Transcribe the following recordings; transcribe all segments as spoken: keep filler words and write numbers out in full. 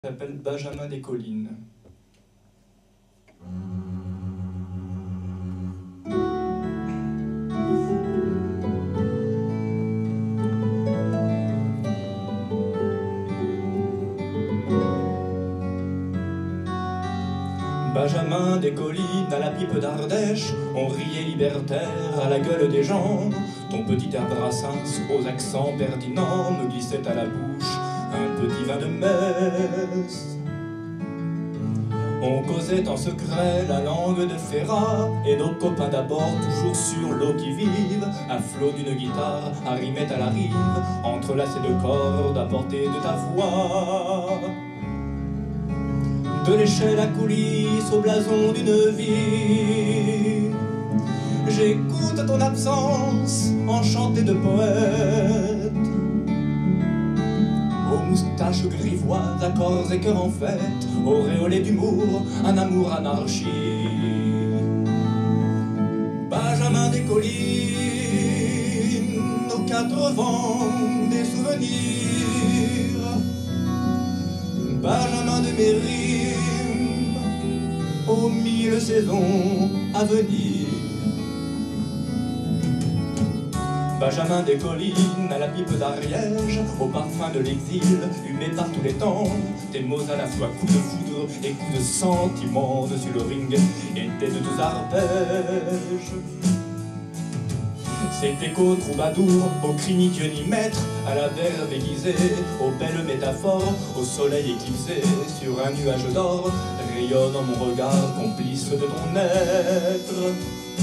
S'appelle Benjamin des Collines. Benjamin des Collines à la pipe d'Ardèche, on riait libertaire à la gueule des gens. Ton petit air Brassens aux accents pertinents me glissait à la bouche un petit vin de messe. On causait en secret la langue de Ferrat, et nos copains d'abord, toujours sur l'eau qui vive, à flot d'une guitare, arrimaient à la rive, entrelacés de cordes à portée de ta voix. De l'échelle à coulisses au blason d'une vie, j'écoute ton absence enchantée de poète, aux moustaches grivoises, accords et cœurs en fête, auréolés d'humour, un amour anarchique. Benjamin des Collines, aux quatre vents des souvenirs, Benjamin de mes rimes, aux mille saisons à venir. Benjamin des Collines à la pipe d'Ariège, au parfum de l'exil, humé par tous les temps. Tes mots à la fois coups de foudre et coups de sentiment dessus le ring étaient de doux arpèges. Cet écho troubadour, au cri ni Dieu ni maître, à la verve aiguisée, aux belles métaphores, au soleil éclipsé, sur un nuage d'or, rayonne en mon regard complice de ton être.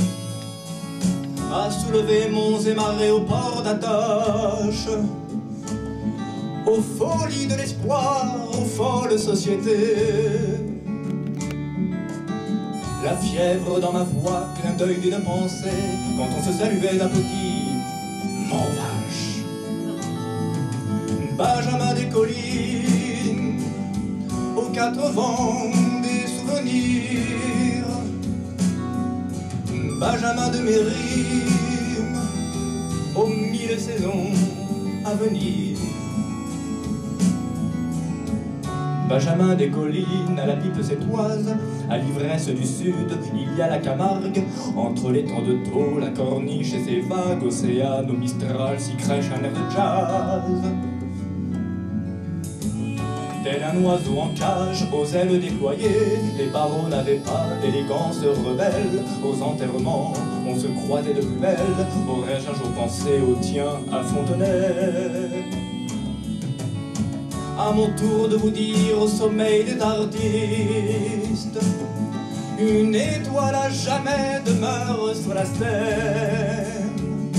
À soulever monts et marées au port d'attache, aux folies de l'espoir, aux folles sociétés. La fièvre dans ma voix, clin d'œil d'une pensée, quand on se saluait d'un petit mon vache. Benjamin des Collines, aux quatre vents des souvenirs, Benjamin de mes rimes, aux mille saisons à venir. Benjamin des Collines à la pipe sétoise, à l'ivresse du sud, il y a la Camargue, entre les temps de taux, la corniche et ses vagues, océanes, au Mistral s'y crèche un air de jazz. Tel un oiseau en cage, aux ailes déployées, les barreaux n'avaient pas d'élégance rebelle. Aux enterrements, on se croisait de plus belle. Aurais-je un jour pensé au tien à Fontenay? À mon tour de vous dire au sommeil des artistes, une étoile à jamais demeure sur la scène.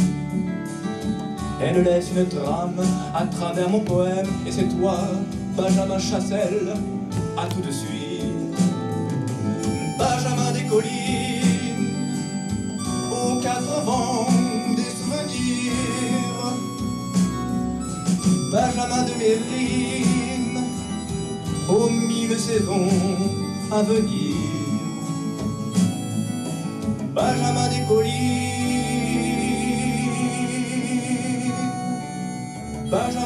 Elle laisse une trame à travers mon poème, et c'est toi, Benjamin Chassel, à tout de suite. Benjamin des Collines, aux quatre vents des souvenirs, Benjamin de mes rimes, aux mille saisons à venir. Benjamin des Collines, Benjamin